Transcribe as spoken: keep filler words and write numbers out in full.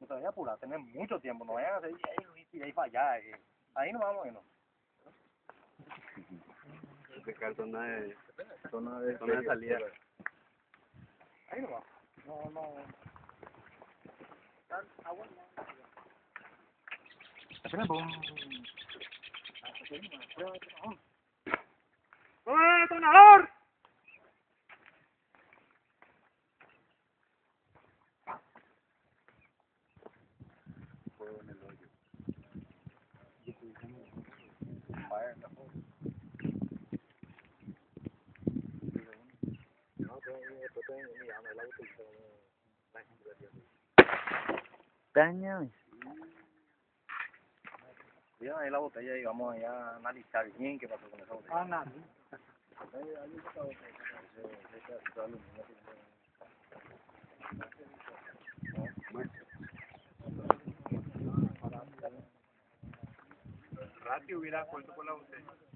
Tú te vayas a apurar, tener mucho tiempo, no vayan a hacer y ahí para allá. Eh. Ahí no vamos, ¿no? Buscar zona de, zona de, zona de salida. Ahí no va. No, no. Agua no. ¡Eh, detonador! Fuego en el hoyo. Daño. Cuidan ahí la botella y vamos allá a analizar bien qué pasó con esa botella. Ah, nada. Ratio hubiera puesto por la botella.